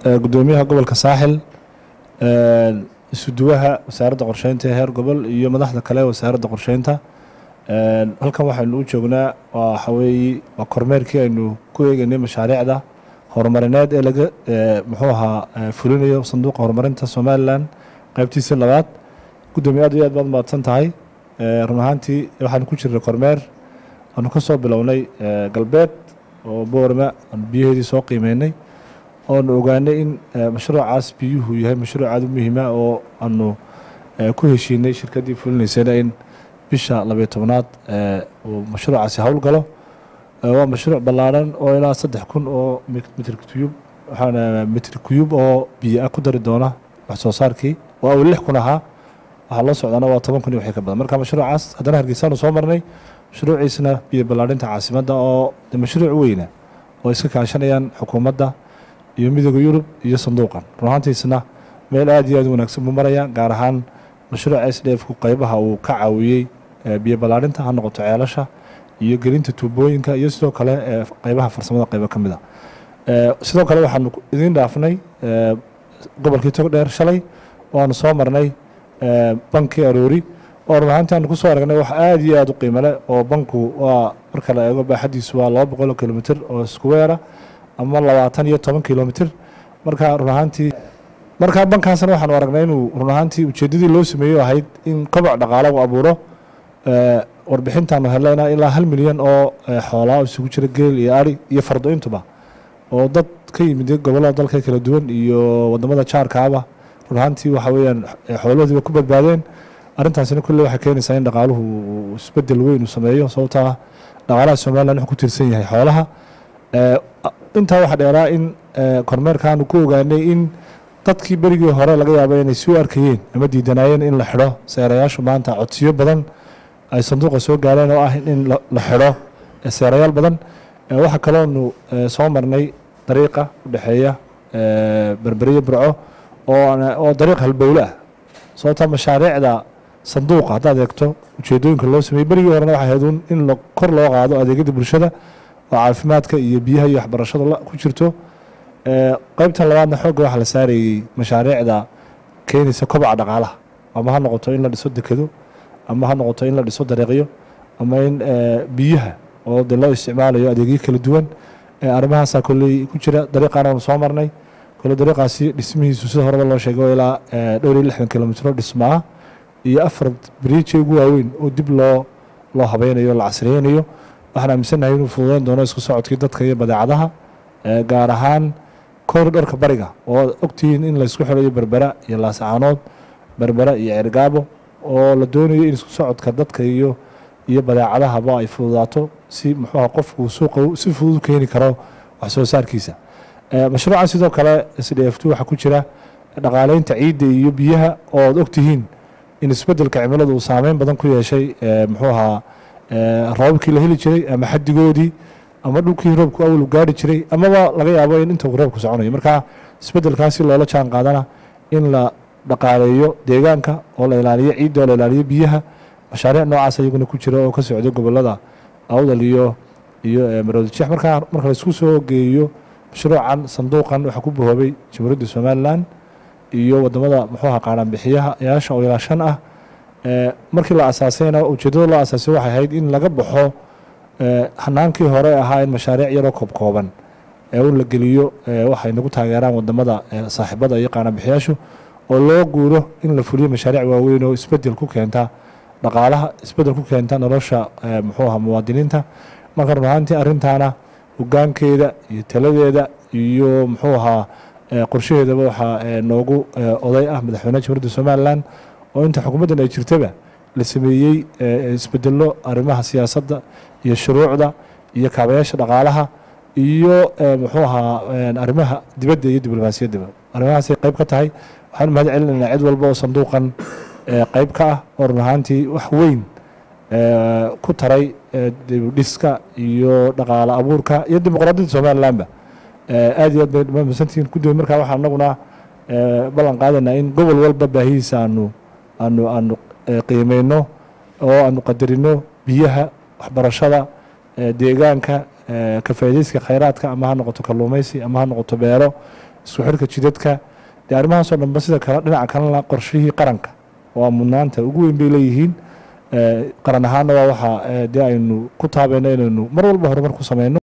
gudoomiyaha gobolka saaxil isuduwaha wasaaradda qorsheynta heer gobol iyo madaxda kale wasaaradda qorsheynta halkan waxaynu u joognaa waxa weeye waa kormeerkii aynu ku eegaynay mashaariicda horumarineed ee laga muxuu ahaa fulinayo sanduuqa horumarinta Somaliland qaybtiisa labaad gudoomiye aad iyo aad baad mahadsan tahay run ahaantii waxaan ku jirnay kormeer aanu ka soo bilownay galbeed oo boorma aan biyaheedii soo qiimeynay oo ogaanay in mashruucaas biyuhu yahay mashruuc aad u muhiim ah oo aanu ku heshiinay shirkadii fulinaysay in bisha 12aad oo mashruucaasi hawl galo waa mashruuc ballaaran oo ilaa 3000 oo mitir cube oo biyo ku dari doona wax soo saarkii waa 6000 ahaa waxa la socdana waa 10000 wixii ka badan marka mashruucaas haddana Hargeysa soo marnay mashruuciisna biyo ballaarinta caasimadda oo mashruuc weyn oo iska kaashanayaan xukuumadda iyo midowga Yurub iyo sanduuqan ruuxantiisna meel aad iyo aad wanaagsan u maraya gaar ahaan mashruuca SDF ku qaybaha uu ka caawiyay biyo ballaarinta ha noqoto ceelasha iyo gelinta tuubooyinka iyo sidoo kale qaybaha farsamada qaybo kamid ah sidoo kale waxaan idin dhaafnay gobolkii Togdheer shalay oo aan soo marnay banki aroori oo ruuxantaan ku soo aragnay wax aad iyo aad u qiimo leh oo banku waa marka la eego baaxadiisu waa 200 kilomitir oo square ama 10 kilomitir marka ruuxantii marka bankaasna waxaan aragnay inuu ruuxantii ujeedadii loo sameeyo ahayd in koboc dhaqaale uu abuuro warbixintan helayna ilaa 1 milyan oo xoolaha isugu jira geel iyo ari iyo fardo intuba oo dad ka yimid gobolada dalka kala duwan iyo wadamada jaarkaaba ruuxantii waxa weeyaan xoolahoodii ku badbaadeen arintaasina kulli waxa keenaysaa in dhaqaaluhu isbedel weyn uu sameeyo sababta dhaqaalaha Soomaaliland wuxuu ku tirsan yahay xoolaha inta waxa dheeraa in kormeerkan ku ogaanay in dadkii berigii hore laga yaabay inay soo arkayeen ama diidanayeen in la xiro seerayaashu maanta codsiyo badan ay sanduuqa soo gaareen oo ah in la xiro seerayaal badan waxa kale oo soo marnay dariiqa u dhaxeeya berberiyo burco oo dariiq halbowle ah sababta mashaariicda sanduuqa haddaad eegto ujeedooyinka loo sameeyay berigii horena waxay ahayd in kor loo qaado adeegyada bulshada oo caafimaadka iyo biyaha iyo waxbarashada ku jirto qaybta labaadna xoogga waxa la saarayay mashaariicda keenaysa kobaca dhaqaalaha ama ha noqoto in la dhiso dekedo ama ha noqoto in la dhiso dariiqyo ama in biyaha oo loo isticmaalayo adeegyo kala duwan arrimahaas kulli ku jira dariiqana oo soo marnay kulli dariiqaasi dhismihiisu sida hore loo sheegay ilaa 60 kilomitir dhismaa iyo 4 bridge ugu waaweyn oo dib loo habaynayo la casriyeynayo waxaan aaminsanahay inuu fududeyn doono isku socodkii dadka iyo badeecadaha gaar ahaan koridorka bariga oo ogtiin in la isku xirayo berbera iyo laascaanood berbera iyo Cergaabo oo la doonayo in isku socodka dadka iyo badeecadaha ay fududaato si muxuu qofku suuqa si fudud keeni karo wax soo saarkiisa mashruuca sidoo kale SDF2 waxa ku jira dhaqaaleynta ciidda iyo biyaha oo ogtiin in isbedelka cimiladu uu saameyn badan ku yeeshay muxuu ahaa roobkii la heli jiray ama xadigoodii ama dhulkii roobku awal gaari jiray ama laga yaabo in inta roobku soconayo marka isbedelkaasi loola jaan qaadana in la dhaqaaleeyo deegaanka oo la ilaaliyo ciidda oo la ilaaliyo biyaha mashaariic noocaas ayaguna ku jira oo ka socdo gobolada awdal iyo Maroodi Jeex marka la isku soo geeyo mashruucan sanduuqan waxa ku boobay Jamhuuriyadda Somaliland iyo wadamada muxuu ahaa qaaran bixiyaha yaasha oo ilaa 5 ah markii la asaasayna ujeedada loo asaasay waxay ahayd in laga baxo hanaankii hore ahaa in mashaariic yar oo kooban uu la geliyo waxay nagu taageeraan wadamada saaxiibada iyo qaaran bixiyaashu oo loo guuro in la fuliyo mashaariic waaweyn oo isbedel ku keenta dhaqaalaha isbedel ku keenta nolosha muxuu ahaa muwaadiniinta marka ruuxantii arintaana hogaankeeda iyo taladeeda iyo muxuu ahaa qorshaheedaba waxa noogu oday ah madaxweynaha Jamhuuriyadda Somaliland oo inta xukuumaddan ay jirtaba la sameeyay isbedelo arrimaha siyaasadda iyo shuruucda iyo kaabayaasha dhaqaalaha iyo muxuu ahaa arrimaha dibadda iyo diblomaasiyadda arrimahaas ay qayb ka tahay waxaan mahad celinaynaa cid walba oo sanduuqan qayb ka ah oo ruuxantii wax weyn ku taray dhiska iyo dhaqaale abuurka iyo dimuqraadiyadda Somaliland aad iyo aad bay masantiin ku dooy marka waxaan anaguna ballan qaadana in gobol walba baahiisa aanu qiimeeyno oo aanu qadarino biyaha waxbarashada deegaanka ka faa'iideysiga khayraadka ama ha noqoto kalluumaysi ama ha noqoto beero isku xidhka jidadka dee arrimahaasoo dhanba sida kale dhinaca kalena qorshihii qaranka waa mudnaanta ugu weyn bay leeyihiin qaran ahaanna waa waxa dee aynu ku taabayno inaynu mar walba horumar ku sameyno